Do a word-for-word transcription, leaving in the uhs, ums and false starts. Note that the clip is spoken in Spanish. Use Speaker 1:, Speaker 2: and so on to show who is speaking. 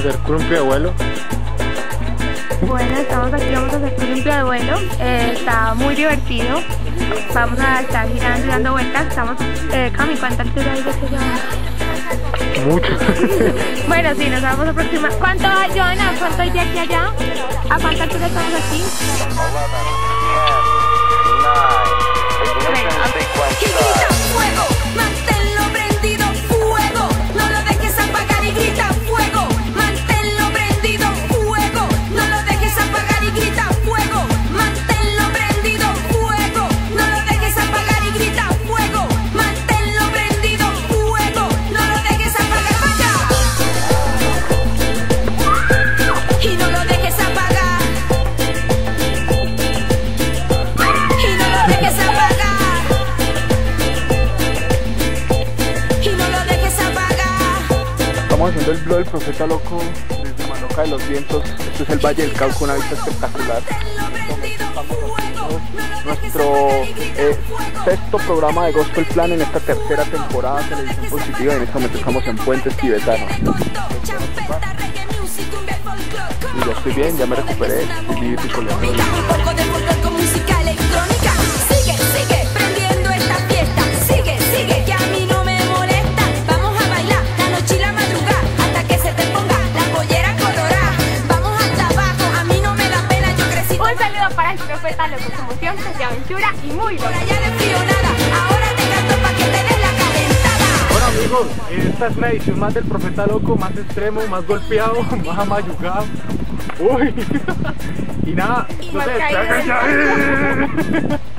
Speaker 1: hacer columpio de vuelo.
Speaker 2: Bueno, estamos aquí, vamos a hacer columpio de vuelo. Eh, está muy divertido. Vamos a estar girando y dando vueltas. Estamos, eh, Cami, ¿cuánta altura hay de este lado?
Speaker 1: Mucho.
Speaker 2: Bueno, sí, nos vamos a aproximar. ¿Cuánto hay, Joana? ¿Cuánto hay de aquí a allá? ¿A cuánta altura estamos aquí?
Speaker 3: Y grita fuego, manténlo prendido, fuego, no lo dejes apagar y grita fuego, manténlo prendido, fuego, no lo dejes apagar y grita fuego, manténlo prendido, fuego, no lo dejes apagar y grita fuego, manténlo prendido, fuego, no lo dejes apagar, vaya. Y no lo dejes apagar. Y no lo dejes apagar.
Speaker 1: Estamos haciendo el blog del Profeta Loco desde Manoca de los Vientos. Este es el Valle del Cauca, una vista espectacular. Nuestro eh, sexto programa de Gospel Plan en esta tercera temporada de Televisión Positiva, y en este momento estamos en Puentes Tibetanos. Y ya estoy bien, ya me recuperé, estoy vivo y coleando.
Speaker 3: Sigue, sigue prendiendo esta fiesta, sigue, sigue, que a mí no me molesta. Vamos a bailar la noche y la madrugada hasta que se te ponga la pollera colorada. Vamos hasta abajo, a mí no me da pena, yo crecí.
Speaker 2: Un saludo para el Profeta Loco, con emoción, de aventura y muy loco.
Speaker 3: Por allá de frío nada, ahora te canto pa' que te des la calentada.
Speaker 1: Bueno amigos, esta es una edición más del Profeta Loco, más extremo, más golpeado, más amayugado. Uy, y nada, no sé,